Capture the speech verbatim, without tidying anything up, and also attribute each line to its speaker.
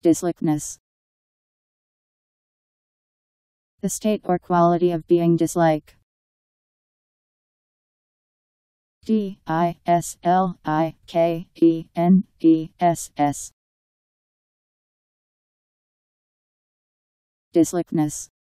Speaker 1: Dislikeness. The state or quality of being dislike. D I S L I K E N E S S. Dislikeness.